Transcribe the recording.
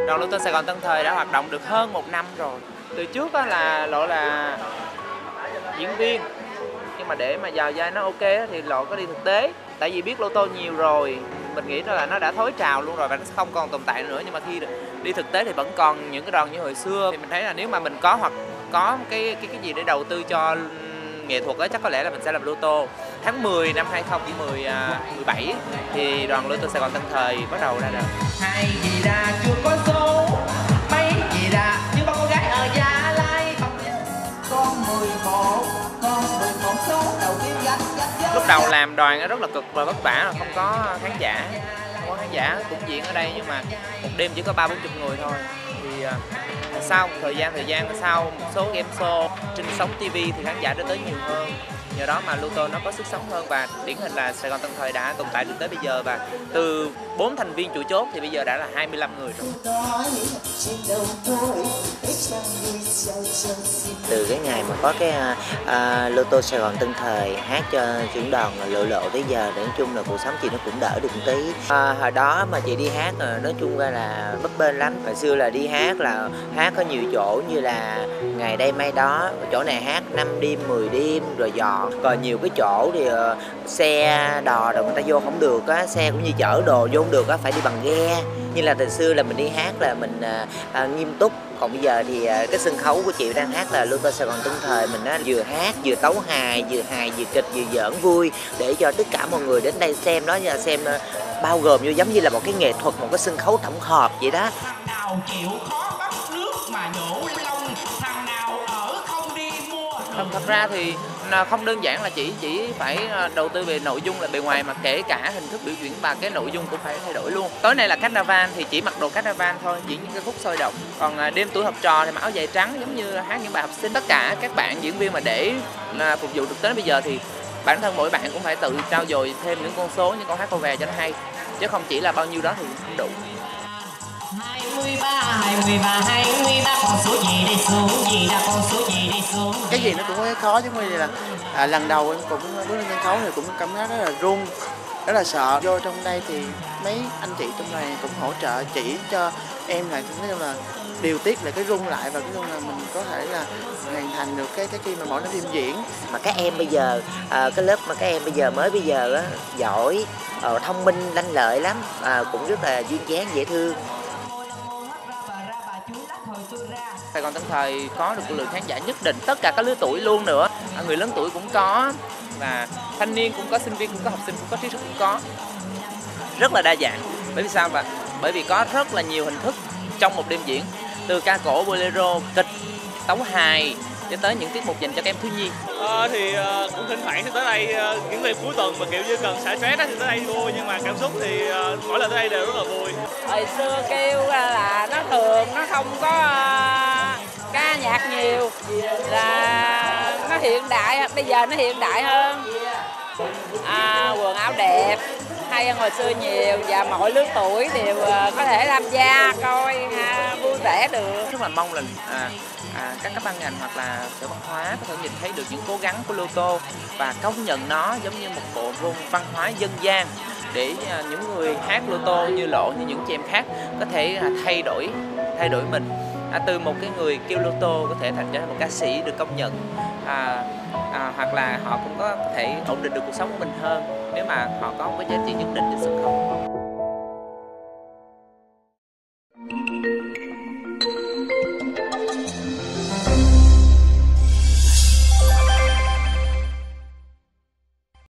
Đoàn Lô Tô Sài Gòn Tân Thời đã hoạt động được hơn 1 năm rồi. Từ trước là Lộ là diễn viên, nhưng mà để mà vào vai nó ok thì Lộ có đi thực tế. Tại vì biết Lô Tô nhiều rồi, mình nghĩ là nó đã thối trào luôn rồi và nó không còn tồn tại nữa. Nhưng mà khi đi thực tế thì vẫn còn những cái đoàn như hồi xưa. Thì mình thấy là nếu mà mình có hoặc có cái gì để đầu tư cho nghệ thuật đó, chắc có lẽ là mình sẽ làm Lô Tô. Tháng 10 năm 2017 thì đoàn Lô Tô Sài Gòn Tân Thời bắt đầu ra đời. Hai gì ra chưa có số, mấy gì ra như bao con gái ở Gia Lai. Con 11 số đầu tiên gánh. Lúc đầu làm đoàn rất là cực và vất vả, không có khán giả, cũng diễn ở đây nhưng mà một đêm chỉ có 30-40 người thôi. Thì sau thời gian sau một số game show trên sóng TV thì khán giả đã tới nhiều hơn. Nhờ đó mà Lô Tô nó có sức sống hơn và điển hình là Sài Gòn Tân Thời đã tồn tại được tới bây giờ, và từ 4 thành viên chủ chốt thì bây giờ đã là 25 người rồi. Từ cái ngày mà có cái Lô Tô Sài Gòn Tân Thời hát cho trưởng đoàn Lộ tới giờ, nói chung là cuộc sống chị nó cũng đỡ được một tí. Hồi đó mà chị đi hát nói chung ra là bấp bênh lắm. Hồi xưa là đi hát là hát có nhiều chỗ như là ngày đây mai đó, chỗ này hát 5 đêm 10 đêm rồi dọn. Còn nhiều cái chỗ thì xe đò rồi người ta vô không được á, xe cũng như chở đồ vô không được á, phải đi bằng ghe. Như là từ xưa là mình đi hát là mình nghiêm túc. Còn bây giờ thì cái sân khấu của chị đang hát là Lô Tô Sài Gòn Tân Thời, mình vừa hát vừa tấu hài vừa kịch vừa giỡn vui để cho tất cả mọi người đến đây xem đó, xem bao gồm như giống như là một cái nghệ thuật, một cái sân khấu tổng hợp vậy đó. Nào chịu khó bắt nước mà nhổ lông, thằng nào ở không đi mua. Không, thật ra thì không đơn giản là chỉ phải đầu tư về nội dung là bề ngoài, mà kể cả hình thức biểu diễn và cái nội dung cũng phải thay đổi luôn. Tối nay là Carnival thì chỉ mặc đồ Carnival thôi, diễn những cái khúc sôi động. Còn đêm tuổi học trò thì mặc áo dài trắng giống như hát những bài học sinh. Tất cả các bạn diễn viên mà để phục vụ được tới bây giờ thì bản thân mỗi bạn cũng phải tự trau dồi thêm những con số, những câu hát câu về cho nó hay, chứ không chỉ là bao nhiêu đó thì không đủ. 23 con số gì đây xuống, gì là con số gì đây xuống. Cái gì nó cũng có cái khó, chứ như là lần đầu em cũng bước lên sân khấu thì cũng cảm giác rất là run, rất là sợ. Vô trong đây thì mấy anh chị trong này cũng hỗ trợ chỉ cho em là nói chung là điều tiết lại cái rung lại, và cái rung là mình có thể là hoàn thành được cái khi mà mỗi lần phim diễn. Mà các em bây giờ cái lớp mà các em bây giờ á, giỏi, thông minh lanh lợi lắm, cũng rất là duyên dáng dễ thương. Sài Gòn Tân Thời có được lượng khán giả nhất định, tất cả các lứa tuổi luôn nữa, người lớn tuổi cũng có, và thanh niên cũng có, sinh viên cũng có, học sinh cũng có, trí thức cũng có, rất là đa dạng. Bởi vì sao? Bởi vì có rất là nhiều hình thức trong một đêm diễn, từ ca cổ, bolero, kịch, tấu hài cho tới những tiết mục dành cho các em thiếu nhi. Cũng thỉnh thoảng thì tới đây những ngày cuối tuần mà kiểu như cần xả stress thì tới đây vui, nhưng mà cảm xúc thì mỗi lần tới đây đều rất là vui. Hồi xưa kêu là nó thường, nó không có ca nhạc nhiều, là nó hiện đại, bây giờ nó hiện đại hơn. Quần áo đẹp hay hơn hồi xưa nhiều, và mọi lứa tuổi đều có thể tham gia coi vui vẻ được. Rất là mong là các cấp ban ngành hoặc là Sở Văn hóa có thể nhìn thấy được những cố gắng của Lô Tô và công nhận nó giống như một bộ môn văn hóa dân gian, để những người hát Lô Tô như Lộ, như những chị em khác có thể thay đổi mình, từ một cái người kêu Lô Tô có thể thành trở thành một ca sĩ được công nhận, hoặc là họ cũng có thể ổn định được cuộc sống của mình hơn nếu mà họ có một cái giá trị nhất định trên sân khấu.